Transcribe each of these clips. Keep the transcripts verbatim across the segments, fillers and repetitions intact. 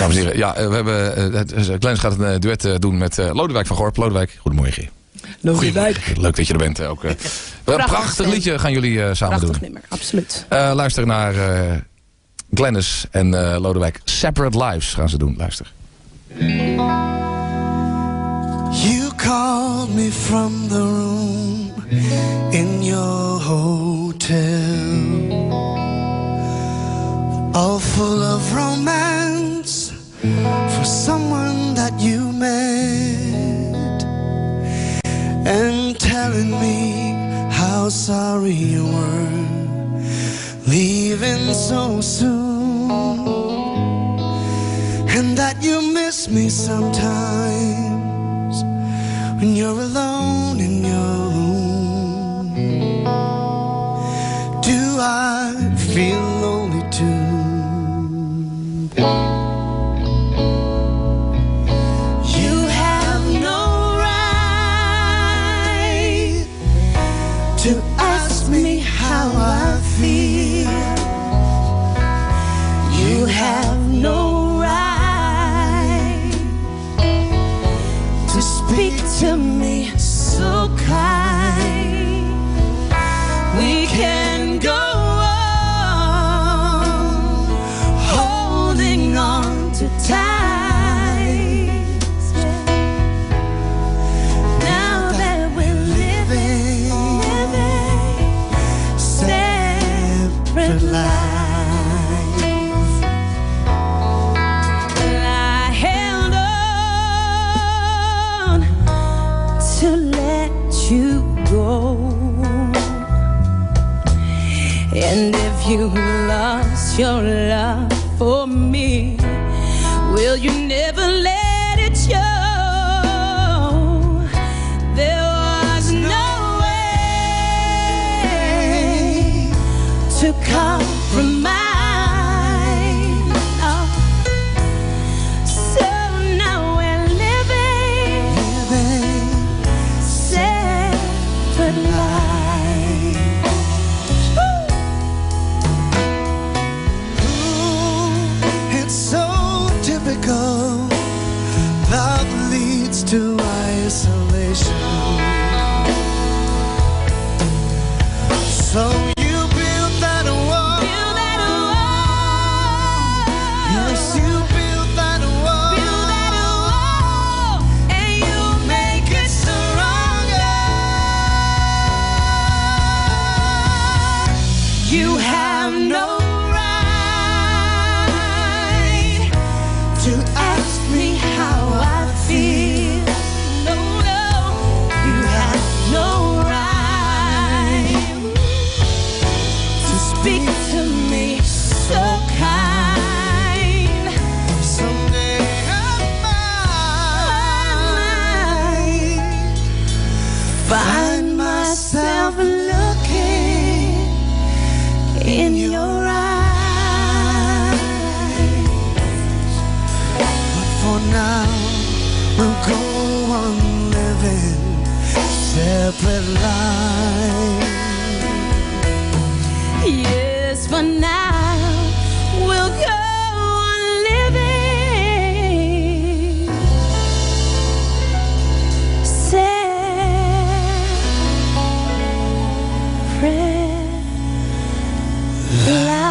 Dames en heren, ja, we hebben, uh, Glennis gaat een uh, duet uh, doen met uh, Lodewijk van Gorp. Lodewijk, goedemorgen. Lodewijk. Leuk dat je er bent. Uh, ook, uh, een prachtig liedje gaan jullie uh, samen prachtig doen. Nummer, absoluut. Uh, luister naar uh, Glennis en uh, Lodewijk. Separate Lives gaan ze doen. Luister. You called me from the room in your hotel, all full of romance for someone that you met, and telling me how sorry you were leaving so soon, and that you miss me sometimes when you're alone in your room. Do I feel lonely too? You have no right to ask me how I feel. You have no right to speak to me so kind. We can go on holding on to tight. Now that we're living, living separate lives. You go, and if you lost your love for me, will you never let it show? There was no way to compromise. Oh. So now we're living, living separate lives. Ooh, it's so typical. Love leads to isolation. So you build that wall. Build that wall. Yes, you build that wall. Build that wall, and you make it stronger. You have no right to ask me how I feel. No, no, you have no right to speak to me so kind. Someday I might find myself looking in your eyes, but for now we'll go on living separate lives. Yes, for now we'll go on living separate lives.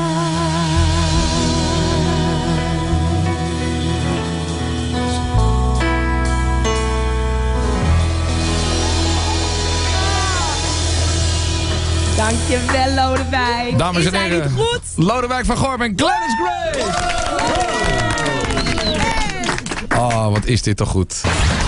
Dankjewel, Lodewijk. Dames en Is hij heren, niet goed? Lodewijk van Gorp en Glennis Grace. Oh, wat is dit toch goed.